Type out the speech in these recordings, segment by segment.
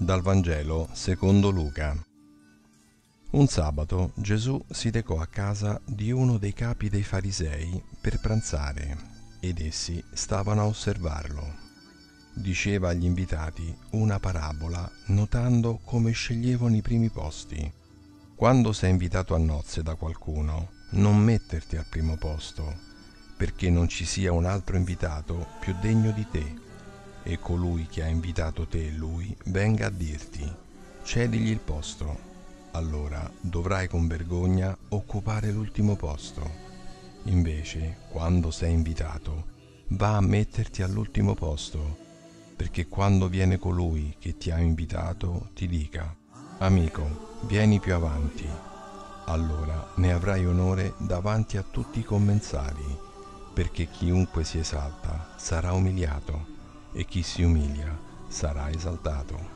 Dal Vangelo secondo Luca. Un sabato Gesù si recò a casa di uno dei capi dei farisei per pranzare, ed essi stavano a osservarlo. Diceva agli invitati una parabola, notando come sceglievano i primi posti. Quando sei invitato a nozze da qualcuno, non metterti al primo posto, perché non ci sia un altro invitato più degno di te, e colui che ha invitato te e lui venga a dirti: cedigli il posto. Allora dovrai con vergogna occupare l'ultimo posto. Invece, quando sei invitato, va a metterti all'ultimo posto, perché quando viene colui che ti ha invitato ti dica: amico, vieni più avanti. Allora ne avrai onore davanti a tutti i commensali, perché chiunque si esalta sarà umiliato, e chi si umilia sarà esaltato.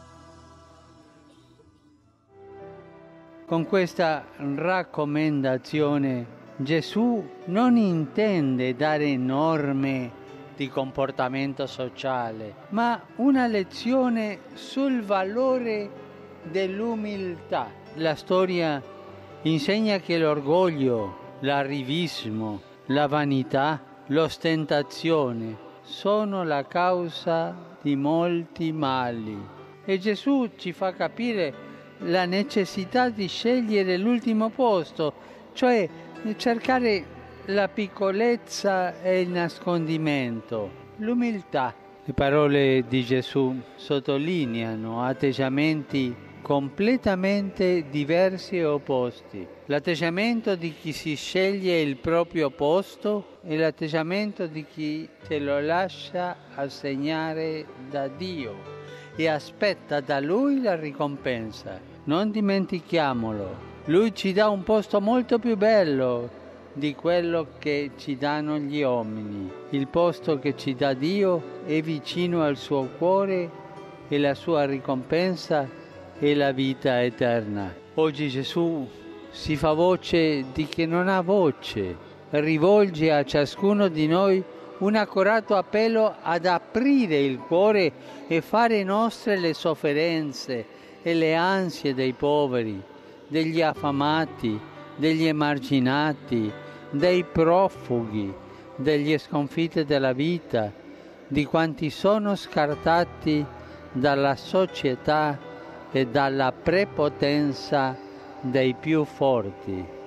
Con questa raccomandazione Gesù non intende dare norme di comportamento sociale, ma una lezione sul valore dell'umiltà. La storia insegna che l'orgoglio, l'arrivismo, la vanità, l'ostentazione sono la causa di molti mali. E Gesù ci fa capire la necessità di scegliere l'ultimo posto, cioè cercare la piccolezza e il nascondimento, l'umiltà. Le parole di Gesù sottolineano atteggiamenti completamente diversi e opposti. L'atteggiamento di chi si sceglie il proprio posto e l'atteggiamento di chi se lo lascia assegnare da Dio e aspetta da Lui la ricompensa. Non dimentichiamolo, Lui ci dà un posto molto più bello di quello che ci danno gli uomini. Il posto che ci dà Dio è vicino al suo cuore e la sua ricompensa è la vita eterna. Oggi Gesù si fa voce di chi non ha voce, rivolge a ciascuno di noi un accorato appello ad aprire il cuore e fare nostre le sofferenze e le ansie dei poveri, degli affamati, degli emarginati, dei profughi, degli sconfitti della vita, di quanti sono scartati dalla società e dalla prepotenza dei più forti.